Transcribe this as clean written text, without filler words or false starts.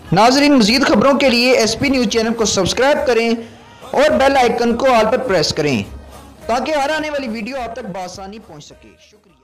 नाजरीन, मज़ीद खबरों के लिए SP न्यूज़ चैनल को सब्सक्राइब करें और बेल आइकन को ऑल पर प्रेस करें ताकि हर आने वाली वीडियो आप तक बआसानी पहुंच सके। शुक्रिया।